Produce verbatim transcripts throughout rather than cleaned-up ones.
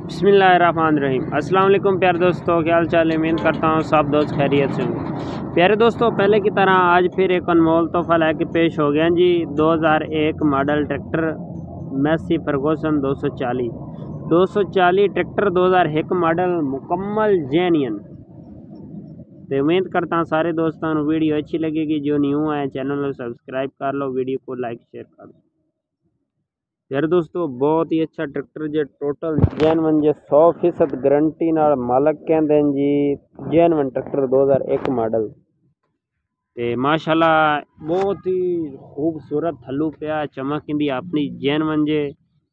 बिस्मिल्लाहिर्रहमानिर्रहीम। अस्सलाम वालेकुम प्यारे दोस्तों, क्या हाल चाल है। उम्मीद करता हूँ सब दोस्त खैरियत से होंगे। प्यारे दोस्तों, पहले की तरह आज फिर एक अनमोल तोहफा लेके पेश हो गया जी। दो हज़ार एक मॉडल ट्रैक्टर मैसी फर्गूसन दो सौ चालीस दो सौ चालीस ट्रैक्टर दो हज़ार एक मॉडल मुकम्मल जेन्युइन। तो उम्मीद करता हूँ सारे दोस्तों को वीडियो अच्छी लगेगी। जो न्यू है चैनल को सब्सक्राइब कर लो, वीडियो को लाइक शेयर कर दो। यार दोस्तों, बहुत ही अच्छा ट्रैक्टर जो टोटल जेनवन जो सौ फीसद गारंटी नाल मालक कहते हैं जी। जेनवन ट्रैक्टर दो हज़ार एक मॉडल ते माशाल्लाह बहुत ही खूबसूरत थल्लू पिया चमक इंदी अपनी जेनवन जे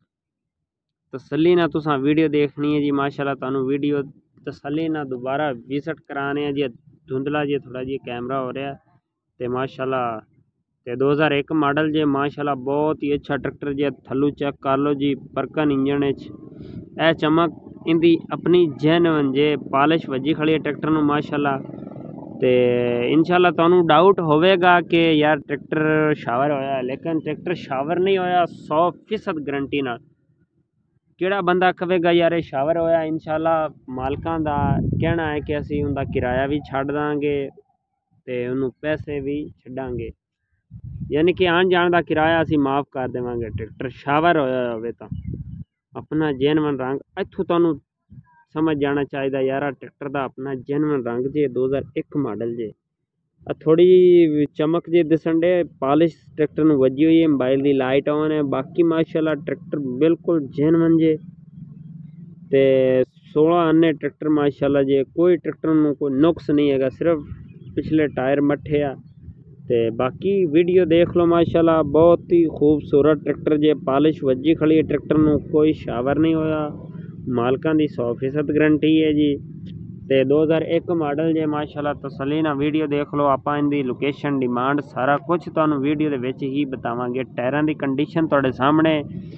तसली ना तुसा वीडियो देखनी है जी। माशाल्लाह तुहानू वीडियो तसली ना दोबारा विजिट कराने जी। धुंधला जी थोड़ा जी कैमरा हो रहा ते माशाल्लाह ते दो हज़ार एक मॉडल जे माशाल्लाह बहुत ही अच्छा ट्रैक्टर जे। थल्लू चेक कर लो जी, परकन इंजन ए चमक इंदी अपनी जेन्युइन जे। पॉलिश वजी खड़ी है ट्रैक्टर नू माशाल्लाह। ते इंशाल्लाह तुहानू डाउट होवेगा कि यार ट्रैक्टर शावर होया, लेकिन ट्रैक्टर शावर नहीं होया। सौ फीसद गारंटी नाल किहड़ा बंदा कहेगा यार ये शावर होया। इंशाल्लाह मालकां दा कहना है कि असीं उनका किराया भी छड्ड दांगे ते उन्होंने पैसे भी छड्डांगे, यानी कि आन जान का किराया असीं माफ़ कर देवांगे। ट्रैक्टर शावर होया होवे तां अपना जेनवन रंग इत्थों तुहानू समझ जाना चाहिए यार। ट्रैक्टर का अपना जेनवन रंग जे दो हज़ार एक मॉडल जे। थोड़ी चमक जे दिसन डे पॉलिश ट्रैक्टर में वजी हुई है। मोबाइल की लाइट ऑन है। बाकी माशाल्लाह ट्रैक्टर बिल्कुल जेनवन जे ते सोलह अन्ने ट्रैक्टर माशाल्लाह जे। कोई ट्रैक्टर में कोई नुक्स नहीं है, सिर्फ पिछले टायर मट्ठे आ ते बाकी वीडियो देख लो। माशाल्लाह बहुत ही खूबसूरत ट्रैक्टर जे। पॉलिश वजी खड़ी है ट्रैक्टर में, कोई शावर नहीं होया। मालकां दी सौ फीसद गारंटी है जी। ते दो हज़ार एक मॉडल जे माशाल्लाह तसली ना वीडियो देख लो। आपां इनदी लोकेशन डिमांड सारा कुछ तुहानू वीडियो दे विच ही बतावांगे। टायरां दी कंडीशन तुहाडे सामने,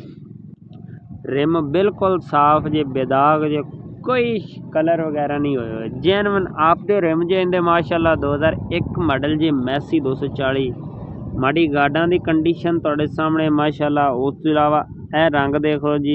रिम बिल्कुल साफ जे, बेदाग जे, कोई कलर वगैरह नहीं होया। जेनवन आप दे रिम जे इंदे माशाल्लाह दो हज़ार एक मॉडल जे मैसी दो सौ चालीस। माड़ी गार्डां दी कंडीशन तुहाडे सामने माशाल्लाह। उस तो इलावा ए रंग देखो जी,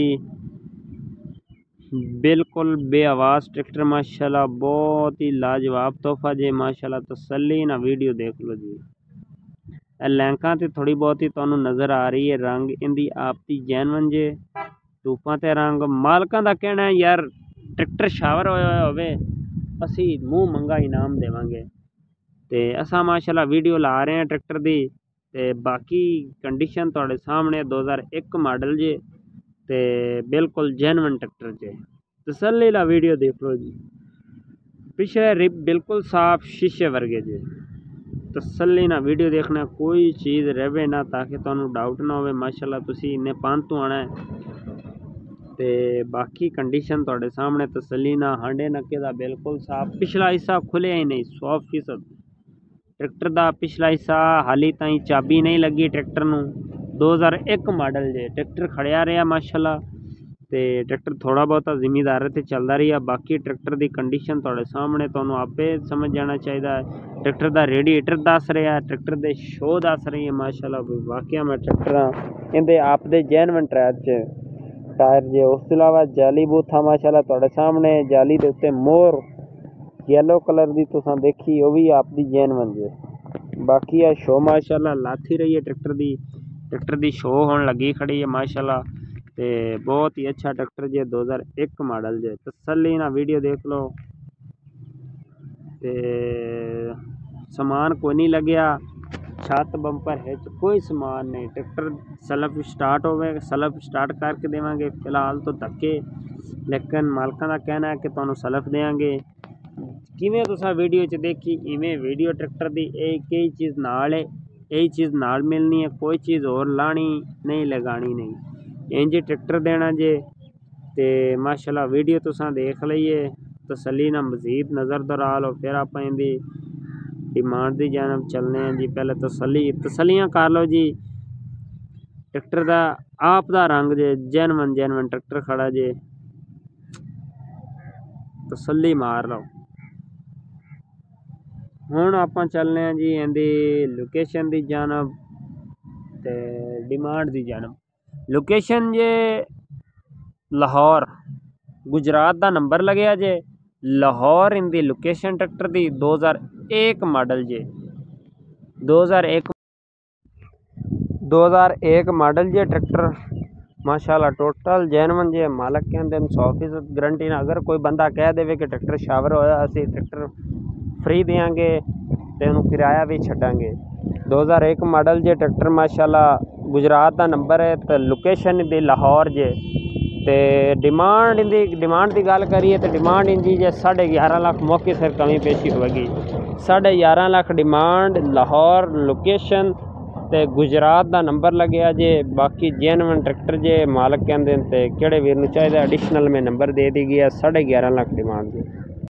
बिल्कुल बेआवाज़ ट्रैक्टर माशाल्लाह। बहुत ही लाजवाब तोहफा जे माशाल्लाह। तसल्ली ना वीडियो देख लो जी। लैंकां ते थोड़ी बहुत ही तुहानू नज़र आ रही है। रंग इंदी आपदी जेनवन जे। टूपां ते रंग मालकां दा कहना है यार ट्रैक्टर शावर होया होवे असी मूँह मंगा इनाम देवांगे। ते असा माशाल्लाह वीडियो ला रहे हैं ट्रैक्टर दी। ते बाकी कंडीशन तुहाडे सामने दो हज़ार एक मॉडल जे ते बिल्कुल जेनवन ट्रैक्टर जे। तसल्ली ला वीडियो देख लो जी। पिछले रिप बिल्कुल साफ शीशे वर्गे जे। तसल्ली ना वीडियो देखना, कोई चीज़ रहे ना ताकि तुहानू डाउट ना होवे। माशाल्लाह तुसी इन्ने पंत तो आना है ते बाकी कंडीशन तुहाडे सामने तसल्ली ना। हांडे नक्के दा बिल्कुल साफ, पिछला हिस्सा खुलिया ही नहीं सौ फीसद। ट्रैक्टर का पिछला हिस्सा हाली ताई चाबी नहीं लगी ट्रैक्टर नू। दो हज़ार एक मॉडल जे ट्रैक्टर खड़िया रहा माशाल्लाह। ते ट्रैक्टर थोड़ा बहुत जिमीदार ते चलता रहा। बाकी ट्रैक्टर की कंडीशन तुहाडे सामने, तुहानू आपे समझ जाना चाहिए। ट्रैक्टर का रेडिएटर दस रहा, ट्रैक्टर के शो दस रही है माशाल्लाह। वाकया में ट्रैक्टर इनके आपदे जेनवन ट्रैक च टायर जे। उस तो इलावा जाली बूथा माशाल्लाह तुहाडे सामने। जाली के उत्ते मोर येलो कलर की तुसां देखी, वह भी आपदी जेनवन जे। बाकी है शो माशाल्लाह लाथी रही है ट्रैक्टर की। ट्रैक्टर की शो होने लगी खड़ी है माशाल्लाह। ते बहुत ही अच्छा ट्रैक्टर जे दो हज़ार एक मॉडल जे। तसल्ली ना वीडियो देख लो। ते समान कोई नहीं लग्या, छत बंपर है कोई समान नहीं। ट्रैक्टर सलफ स्टार्ट होवे, सलफ स्टार्ट करके देवांगे। फिलहाल तो धक्के, लेकिन मालकां दा कहना है कि तुहानू सलफ देंगे। किवें तुसां वीडियो च देखी इवें वीडियो ट्रैक्टर दी एक ही चीज़ नाल है, यही चीज़ नाल मिलनी है। कोई चीज़ और लानी नहीं, लगानी नहीं, इंज ट्रैक्टर देना जे। ते माशाल्लाह वीडियो तुसां देख लईए, तसल्ली ना मज़ीद नज़र दौड़ा लो। फिर आप इंदी डिमांड की जानब चलने हैं जी। पहले तसली तसलियाँ कर लो जी। ट्रैक्टर का आप दा रंग जे जेनवन जेनवन ट्रैक्टर खड़ा जे। तसली मार लो। हुण आपां चलने हैं जी इंदी लोकेशन की जानब ते डिमांड की जानब। लोकेशन जे लाहौर गुजरात का नंबर लगे जे, लाहौर इनकी लोकेशन ट्रैक्टर दी दो हज़ार एक मॉडल जे, दो हज़ार एक दो हज़ार एक मॉडल जे ट्रैक्टर माशाल्लाह टोटल जैनवन जे मालक कहते हैं सौ फीसद गारंटी ना। अगर कोई बंदा कह दे कि ट्रैक्टर शावर होया असी ट्रैक्टर फ्री देंगे तो उन्होंने किराया भी छड़ांगे। दो हज़ार एक मॉडल जे ट्रैक्टर माशाल्लाह गुजरात का नंबर है तो लोकेशन दी लाहौर जे। तो डिमांड इंदी डिमांड की गल करिए तो डिमांड इंदी जे साढ़े ग्यारह लाख मौके सिर कमी पेशी होगी। साढ़े ग्यारह लाख डिमांड, लाहौर लोकेशन ते गुजरात का नंबर लगे जे। बाकी जेनवन ट्रैक्टर जे मालक कहते हैं तो किहड़े वीर नूं चाहिए एडिशनल में नंबर दे दी गया। साढ़े ग्यारह लाख डिमांड जे।